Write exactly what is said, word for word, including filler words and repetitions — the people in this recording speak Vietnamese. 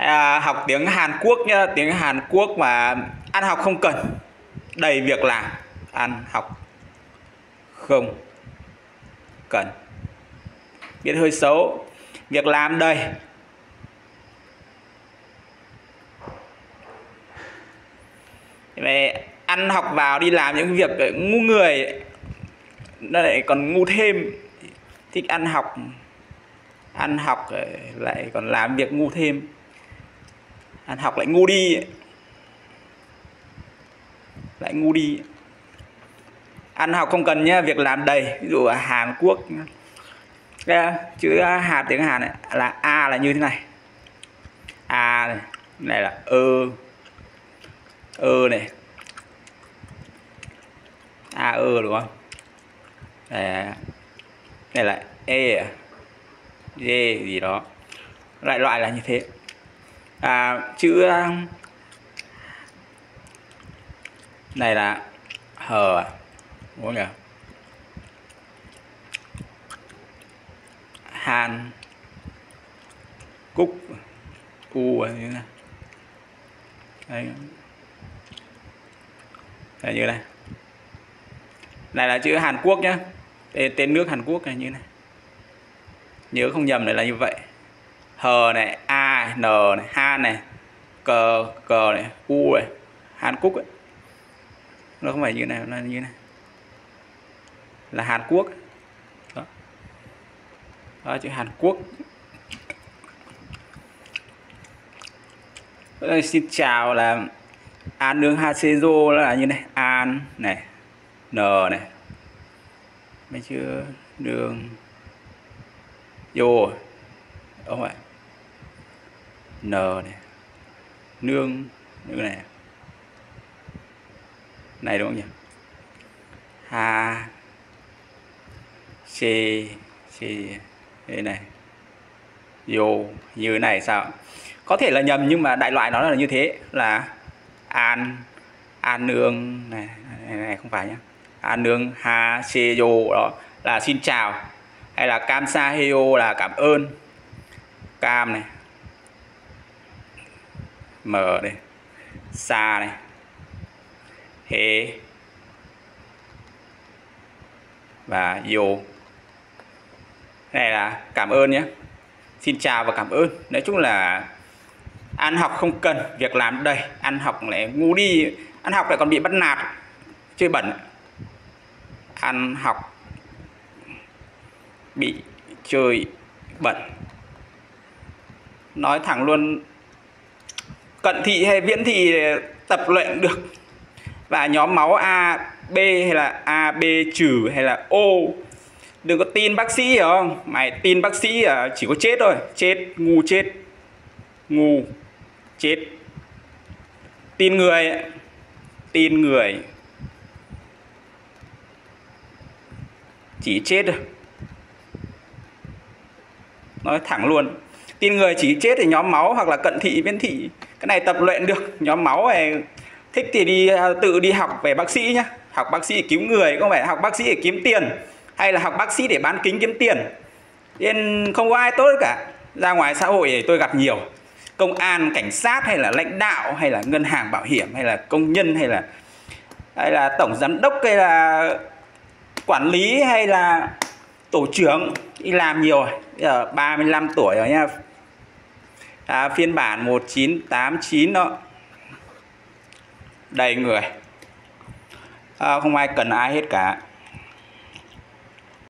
À, học tiếng Hàn Quốc nhá, tiếng Hàn Quốc mà ăn học không cần, đầy việc làm. Ăn học không cần, biết hơi xấu, việc làm đầy. Vậy ăn học vào đi làm những việc ngu người, nó lại còn ngu thêm. Thích ăn học, ăn học lại còn làm việc ngu thêm. Ăn học lại ngu đi, lại ngu đi. Ăn học không cần nhá, việc làm đầy. Ví dụ ở Hàn Quốc, đây, chữ hạt tiếng Hàn này là a là như thế này, a này, này là ơ, ơ này, a ơ đúng không? Đây, này là e, d gì đó, lại loại là như thế. À, chữ này là hờ, đúng không nhỉ? Hàn Cúc, u như này. Đây. Đây như này. Này là chữ Hàn Quốc nhá. Tên, tên nước Hàn Quốc này như này. Nhớ không nhầm này là như vậy. Hờ này, a, n này, han này, cờ, cờ này, u này, Hàn Quốc ấy. Nó không phải như này, nó là như này. Là Hàn Quốc. Đó. Đó, chữ Hàn Quốc. Đây, xin chào là an nương ha sejo là như này, an này, n này, mấy chữ đường vô, đúng rồi, n này, nương như này, này đúng không nhỉ? Ha c c đây này, vô như này sao? Có thể là nhầm nhưng mà đại loại nó là như thế, là an an nương này, này, này không phải nhá, an nương ha seyo đó là xin chào, hay là kamsaheyo là cảm ơn, cam này, m đây, sa này, he và yo, này là cảm ơn nhé, xin chào và cảm ơn. Nói chung là ăn học không cần, việc làm đầy. Ăn học lại ngu đi, ăn học lại còn bị bắt nạt, chơi bẩn. Ăn học bị chơi bẩn. Nói thẳng luôn, cận thị hay viễn thị tập luyện được. Và nhóm máu A, B hay là A, B trừ hay là O, đừng có tin bác sĩ, hiểu không? Mày tin bác sĩ chỉ có chết thôi. Chết, ngu chết, ngu chết. Tin người, tin người chỉ chết thôi. Nói thẳng luôn, tin người chỉ chết thì nhóm máu hoặc là cận thị viễn thị cái này tập luyện được. Nhóm máu này thích thì đi tự đi học về bác sĩ nhá. Học bác sĩ để cứu người, không phải học bác sĩ để kiếm tiền, hay là học bác sĩ để bán kính kiếm tiền. Nên không có ai tốt cả. Ra ngoài xã hội tôi gặp nhiều công an, cảnh sát, hay là lãnh đạo, hay là ngân hàng bảo hiểm, hay là công nhân, hay là hay là tổng giám đốc, hay là quản lý, hay là tổ trưởng đi làm nhiều rồi. Bây giờ ba mươi lăm tuổi rồi nha. À, phiên bản một chín tám chín đó, đầy người, à, không ai cần ai hết cả.